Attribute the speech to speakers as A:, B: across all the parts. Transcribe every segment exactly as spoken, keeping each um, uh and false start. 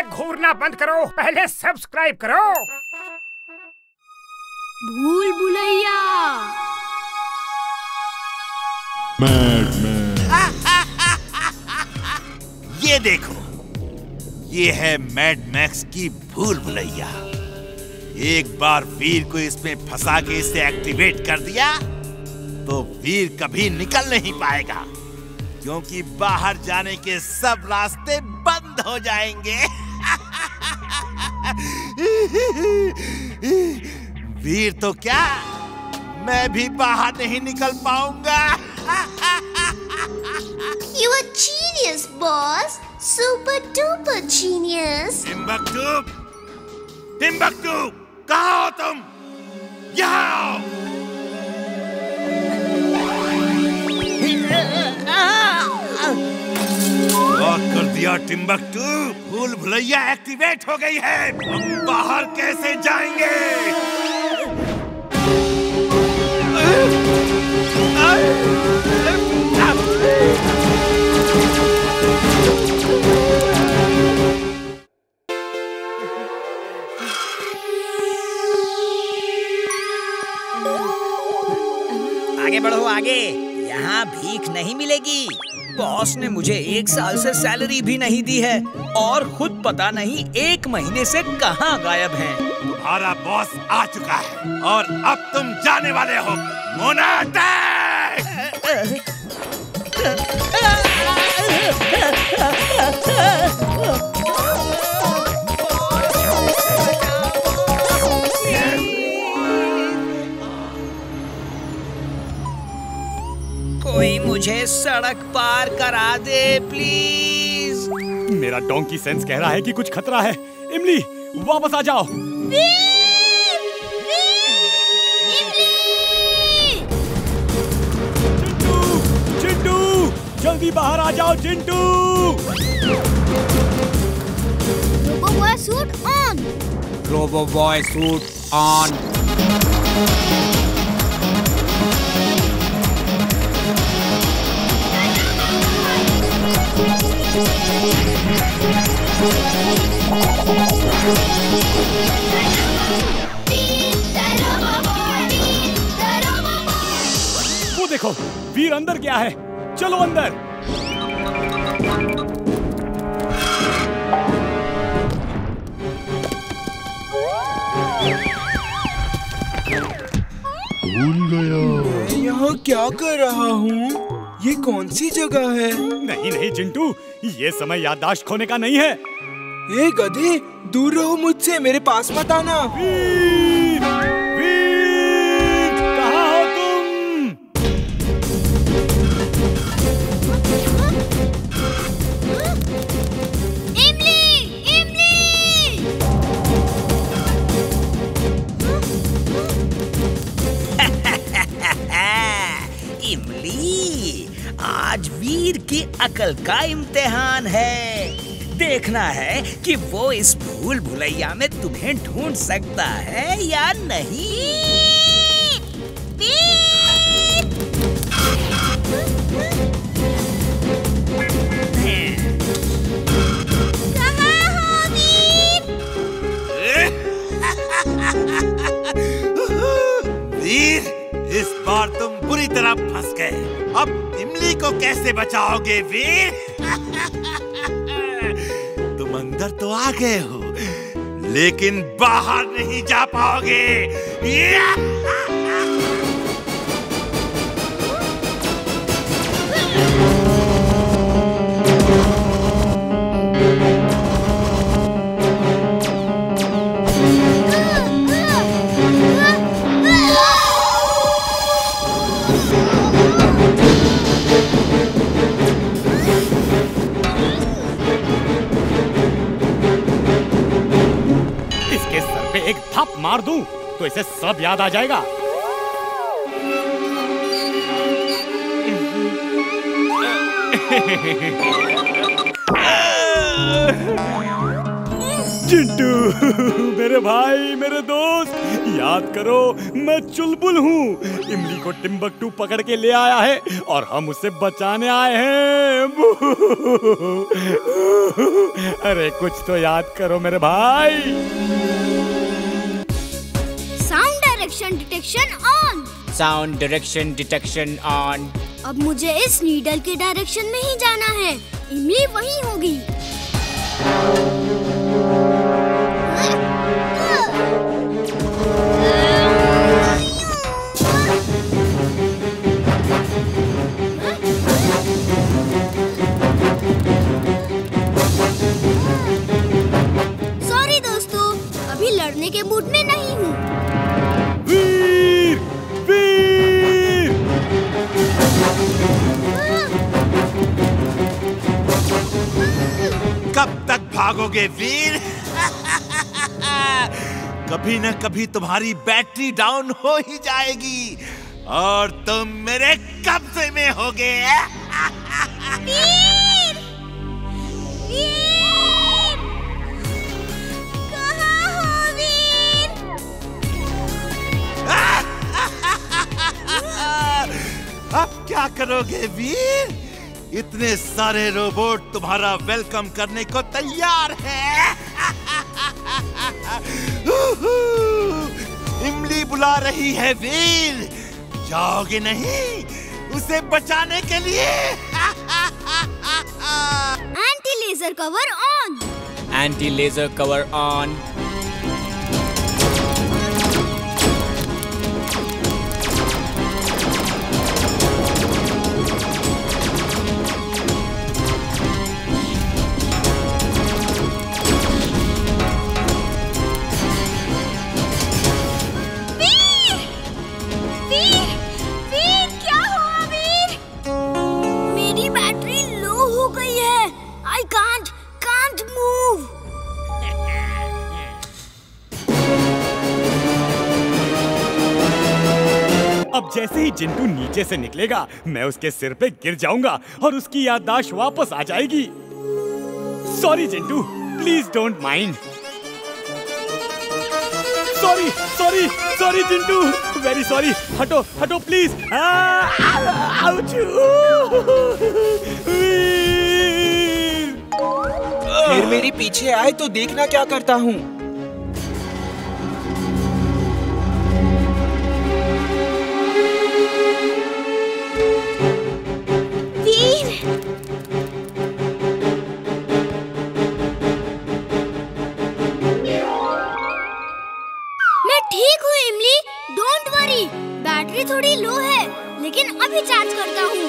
A: घूरना बंद करो, पहले सब्सक्राइब करो।
B: भूल भुलैया।
C: ये देखो, ये है मैड मैक्स की भूल भुलैया। एक बार वीर को इसमें फंसा के इसे एक्टिवेट कर दिया तो वीर कभी निकल नहीं पाएगा, क्योंकि बाहर जाने के सब रास्ते बंद हो जाएंगे। वीर तो क्या, मैं भी बाहर नहीं निकल पाऊंगा।
D: You are genius, boss. Super duper genius.
C: Timbuktu, Timbuktu, कहाँ हो तुम? यहाँ आओ। लॉक कर दिया टिम्बकटू। भूल भुलैया एक्टिवेट हो गई है। हम बाहर कैसे जाएंगे?
E: आगे बढ़ो आगे, यहाँ भीख नहीं मिलेगी। बॉस ने मुझे एक साल से सैलरी भी नहीं दी है और खुद पता नहीं एक महीने से कहाँ गायब हैं।
C: तुम्हारा बॉस आ चुका है और अब तुम जाने वाले हो। मोनाटे!
E: कोई मुझे सड़क पार करा दे प्लीज।
F: मेरा डोंकी सेंस कह रहा है कि कुछ खतरा है। इमली, वापस आ जाओ।
B: वीर! वीर! इमली!
F: चिंटू, चिंटू, जल्दी बाहर आ जाओ Chintu.
B: Robo boy suit on.
G: Robo boy suit on.
F: वो देखो, वीर अंदर गया है। चलो अंदर।
H: भूल गया।
I: मैं यहाँ क्या कर रहा हूँ? ये कौन सी जगह है?
F: नहीं नहीं चिंटू, ये समय याददाश्त खोने का नहीं है।
I: ए गधे, दूर रहो मुझसे, मेरे पास मत आना।
F: वीर, वीर, कहाँ हो तुम?
B: इमली! इमली!
E: इमली, आज वीर की अकल का इम्तिहान है। देखना है कि वो इस भूल भुलैया में तुम्हें ढूंढ सकता है या नहीं।
B: कहाँ हो वीर?
C: वीर, इस बार तुम बुरी तरह फंस गए। अब इमली को कैसे बचाओगे वीर? तुम अंदर तो आ गए हो, लेकिन बाहर नहीं जा पाओगे।
F: इसके सर पे एक थप मार दूं तो इसे सब याद आ जाएगा। चिंटू, मेरे भाई, मेरे दोस्त, याद करो, मैं चुलबुल हूँ। इमली को टिम्बकटू पकड़ के ले आया है और हम उसे बचाने आए हैं। अरे कुछ तो याद करो मेरे भाई।
B: Sound direction detection on.
G: Sound direction detection on.
B: अब मुझे इस नीडल के डायरेक्शन में ही जाना है। इमली वहीं होगी। सॉरी दोस्तों, अभी लड़ने के मूड में नहीं हूँ।
F: वीर, वीर।
C: कब तक भागोगे वीर? कभी न कभी तुम्हारी बैटरी डाउन हो ही जाएगी और तुम मेरे कब्जे में होगे।
B: वीर! वीर! कहाँ हो वीर?
C: अब क्या करोगे वीर? इतने सारे रोबोट तुम्हारा वेलकम करने को तैयार हैं। इमली बुला रही है वीर, जाओगे नहीं उसे बचाने के लिए?
B: Anti laser cover on.
G: Anti laser cover on.
F: अब जैसे ही चिंटू नीचे से निकलेगा, मैं उसके सिर पे गिर जाऊंगा और उसकी याददाश्त वापस आ जाएगी। Sorry Chintu, please don't mind. Sorry sorry sorry Chintu, very sorry. हटो हटो प्लीज।
I: फिर मेरे पीछे आए तो देखना क्या करता हूँ।
B: बैटरी थोड़ी लो है, लेकिन अभी चार्ज करता हूँ।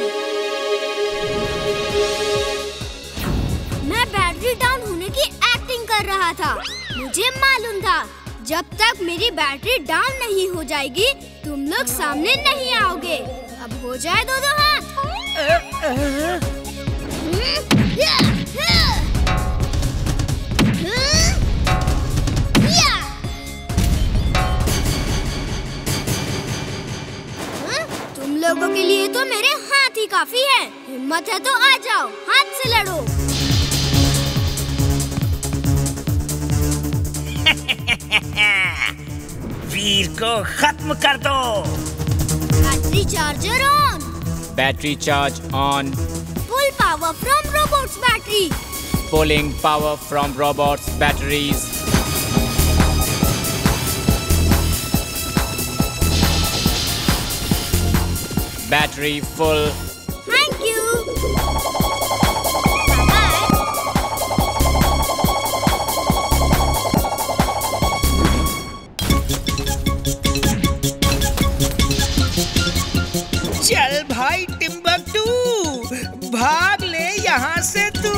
B: मैं बैटरी डाउन होने की एक्टिंग कर रहा था। मुझे मालूम था जब तक मेरी बैटरी डाउन नहीं हो जाएगी तुम लोग सामने नहीं आओगे। अब हो जाए दो दो हाथ। तुम लोगों के लिए तो मेरे हाथ ही काफी है। हिम्मत है तो आ जाओ, हाथ से लड़ो।
E: वीर को खत्म कर दो।
B: Battery charger on.
G: Battery charge on.
B: Full power from robots battery.
G: Pulling power from robots batteries. Battery full.
B: Thank you.
E: चल भाई टिम्बकटू, भाग ले यहाँ से तू।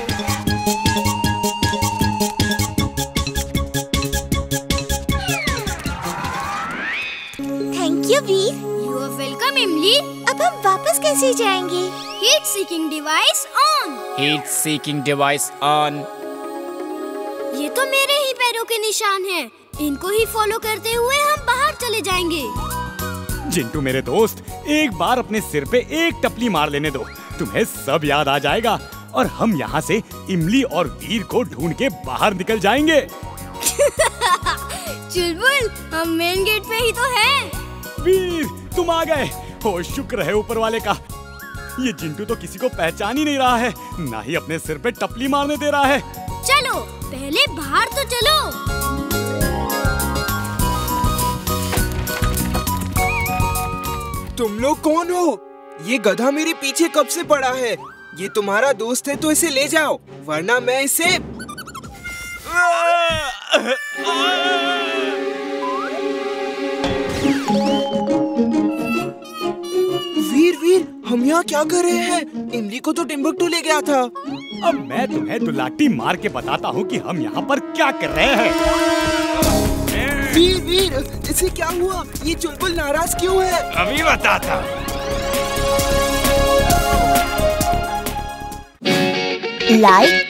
B: Thank you, Veer. You are welcome, इमली। अब हम वापस कैसे जाएंगे? Heat seeking device on.
G: Heat seeking device on.
B: ये तो मेरे ही पैरों के निशान हैं। इनको ही फॉलो करते हुए हम बाहर चले जाएंगे।
F: चिंटू मेरे दोस्त, एक बार अपने सिर पे एक टपली मार लेने दो, तुम्हें सब याद आ जाएगा और हम यहाँ से इमली और वीर को ढूंढ के बाहर निकल जाएंगे।
B: चुलबुल, हम मेन गेट पे ही तो हैं।
F: वीर, तुम आ गए। ओ शुक्र है ऊपर वाले का। ये चिंटू तो किसी को पहचान ही नहीं रहा है, ना ही अपने सिर पे टपली मारने दे रहा है।
B: चलो पहले बाहर तो चलो।
I: तुम लोग कौन हो? ये गधा मेरे पीछे कब से पड़ा है? ये तुम्हारा दोस्त है तो इसे ले जाओ, वरना मैं इसे। वीर वीर, हम यहाँ क्या कर रहे हैं? इमली को तो टिम्बकटू ले गया था।
F: अब मैं तुम्हें दुलाटी मार के बताता हूँ कि हम यहाँ पर क्या कर रहे हैं।
I: वीर वीर, इसे क्या हुआ? ये चुलबुल नाराज क्यों है?
C: अभी बताता।
H: लाइक